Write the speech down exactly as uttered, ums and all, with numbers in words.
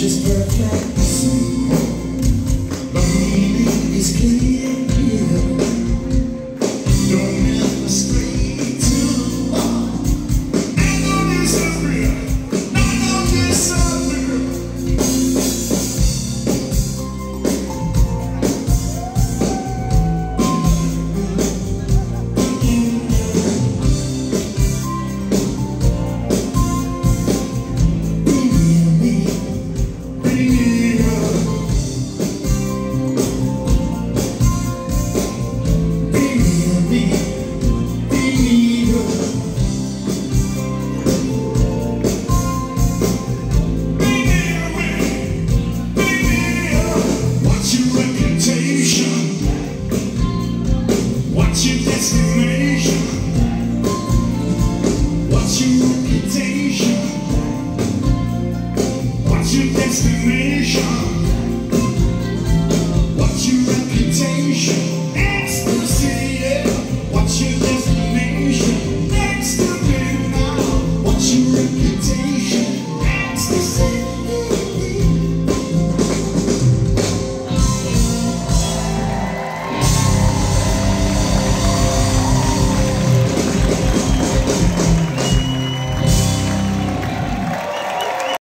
is perfect, the meaning is clear. Don't ever stray too far. I know disappear, I know disappear. What's your destination? What's your reputation? What's your destination?